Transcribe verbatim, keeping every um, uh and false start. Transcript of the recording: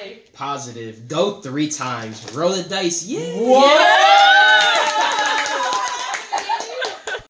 Positive. Go three times. Roll the dice. Yeah. What?